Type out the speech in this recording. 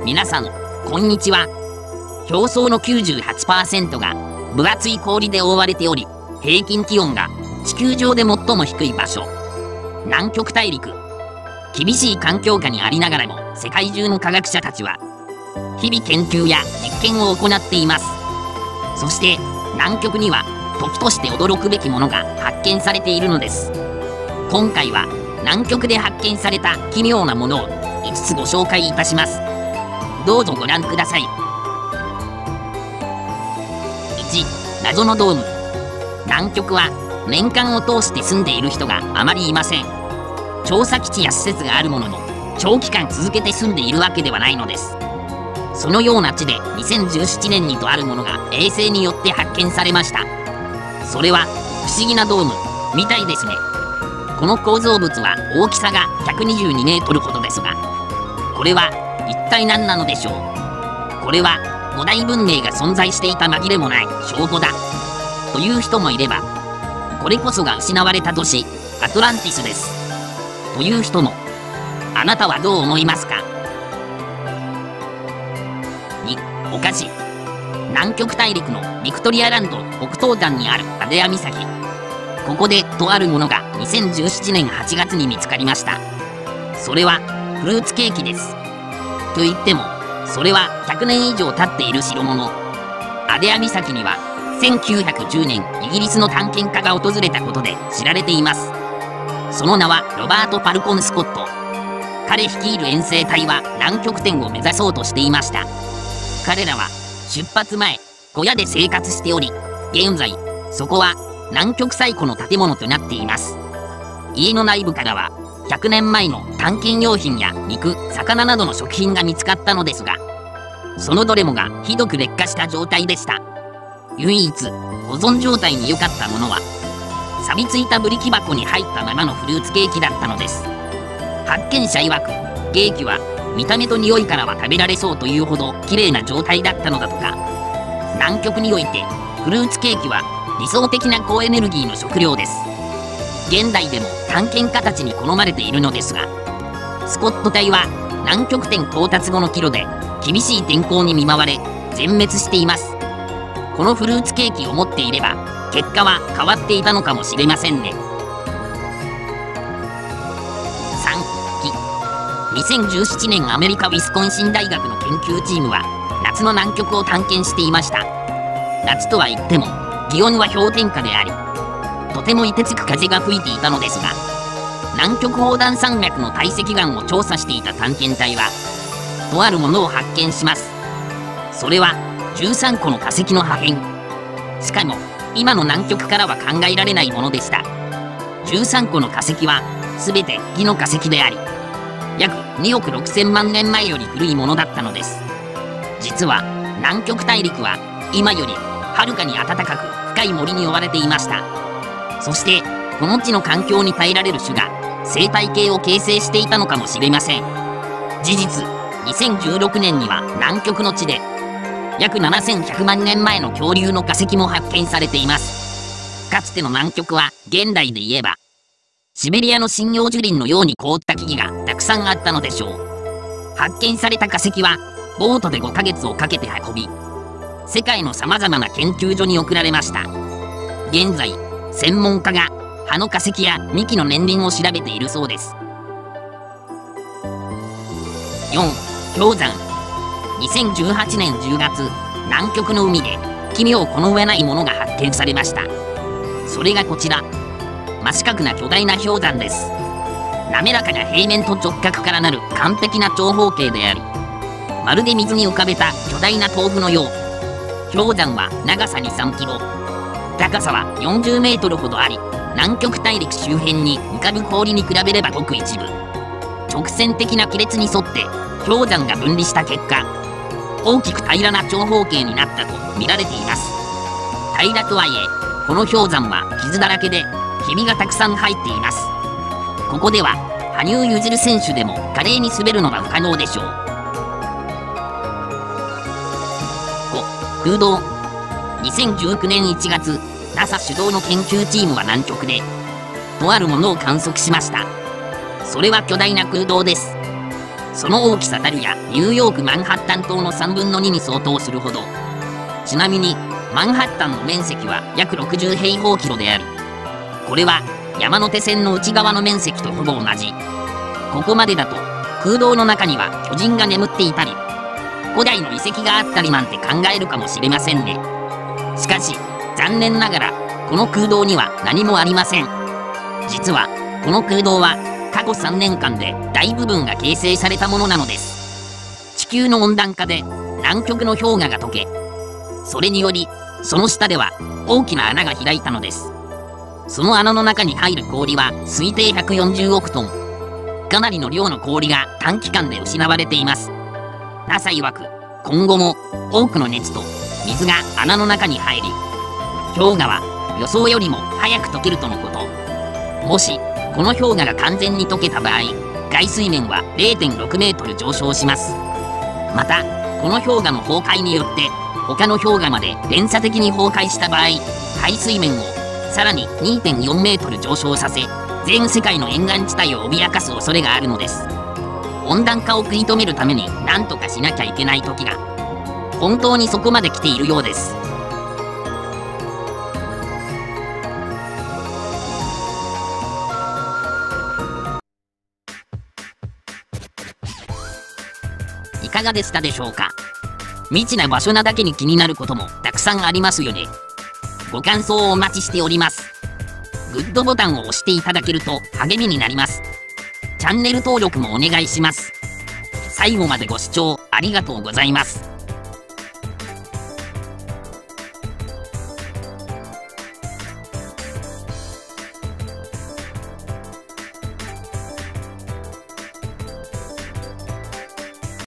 皆さん、こんにちは。表層の 98% が分厚い氷で覆われており、平均気温が地球上で最も低い場所、南極大陸。厳しい環境下にありながらも、世界中の科学者たちは日々研究や実験を行っています。そして南極には時として驚くべきものが発見されているのです。今回は南極で発見された奇妙なものを5つご紹介いたします。どうぞご覧ください。1、謎のドーム。南極は年間を通して住んでいる人があまりいません。調査基地や施設があるものの、長期間続けて住んでいるわけではないのです。そのような地で2017年にとあるものが衛星によって発見されました。それは不思議なドームみたいですね。この構造物は大きさが122メートルほどですが、これは一体何なのでしょう。これは古代文明が存在していた紛れもない証拠だという人もいれば、これこそが失われた都市アトランティスですという人も。あなたはどう思いますか。2、お菓子。南極大陸のビクトリアランド北東端にあるアデア岬。ここでとあるものが2017年8月に見つかりました。それはフルーツケーキです。と言っても、それは100年以上経っている代物。アデア岬には1910年イギリスの探検家が訪れたことで知られています。その名はロバート・ファルコン・スコット。彼率いる遠征隊は南極点を目指そうとしていました。彼らは出発前、小屋で生活しており、現在そこは南極最古の建物となっています。家の内部からは100年前の探検用品や肉、魚などの食品が見つかったのですが、そのどれもがひどく劣化した状態でした。唯一保存状態に良かったものは、錆びついたブリキ箱に入ったままのフルーツケーキだったのです。発見者曰く、ケーキは見た目と匂いからは食べられそうというほど綺麗な状態だったのだとか。南極においてフルーツケーキは理想的な高エネルギーの食料です。現代でも探検家たちに好まれているのですが、スコット隊は南極点到達後の帰路で厳しい天候に見舞われ全滅しています。このフルーツケーキを持っていれば結果は変わっていたのかもしれませんね。3、2017年アメリカ・ウィスコンシン大学の研究チームは夏の南極を探検していました。夏とは言っても気温は氷点下であり、とても凍てつく風が吹いていたのですが、南極横断山脈の堆積岩を調査していた探検隊はとあるものを発見します。それは13個の化石の破片。しかも今の南極からは考えられないものでした。13個の化石は全て木の化石であり、約2億6000万年前より古いものだったのです。実は南極大陸は今よりはるかに暖かく深い森に覆われていました。そしてこの地の環境に耐えられる種が生態系を形成していたのかもしれません。事実、2016年には南極の地で約7100万年前の恐竜の化石も発見されています。かつての南極は現代で言えばシベリアの針葉樹林のように凍った木々がたくさんあったのでしょう。発見された化石はボートで5ヶ月をかけて運び、世界のさまざまな研究所に送られました。現在専門家が葉の化石や幹の年輪を調べているそうです。4、氷山。2018年10月、南極の海で奇妙この上ないものが発見されました。それがこちら、真四角な巨大な氷山です。滑らかな平面と直角からなる完璧な長方形であり、まるで水に浮かべた巨大な豆腐のよう。氷山は長さに3キロ、高さは40メートルほどあり、南極大陸周辺に浮かぶ氷に比べればごく一部。直線的な亀裂に沿って氷山が分離した結果、大きく平らな長方形になったと見られています。平らとはいえ、この氷山は傷だらけでひびがたくさん入っています。ここでは羽生結弦選手でも華麗に滑るのが不可能でしょう。5、空洞。2019年1月、NASA 主導の研究チームは南極でとあるものを観測しました。それは巨大な空洞です。 その大きさたるやニューヨークマンハッタン島の3分の2に相当するほど。ちなみにマンハッタンの面積は約60平方キロであり、これは山手線の内側の面積とほぼ同じ。ここまでだと空洞の中には巨人が眠っていたり、古代の遺跡があったりなんて考えるかもしれませんね。しかし残念ながらこの空洞には何もありません。実はこの空洞は過去3年間で大部分が形成されたものなのです。地球の温暖化で南極の氷河が溶け、それによりその下では大きな穴が開いたのです。その穴の中に入る氷は推定140億トン。かなりの量の氷が短期間で失われています。NASA 曰く、今後も多くの熱と水が穴の中に入り、氷河は予想よりも早く溶けるとのこと。もしこの氷河が完全に溶けた場合、外水面は 0.6 メートル上昇します。またこの氷河の崩壊によって他の氷河まで連鎖的に崩壊した場合、海水面をさらに 2.4 メートル上昇させ、全世界の沿岸地帯を脅かす恐れがあるのです。温暖化を食い止めるために何とかしなきゃいけない時が本当にそこまで来ているようです。いかがでしたでしょうか。未知な場所なだけに気になることもたくさんありますよね。ご感想をお待ちしております。グッドボタンを押していただけると励みになります。チャンネル登録もお願いします。最後までご視聴ありがとうございます。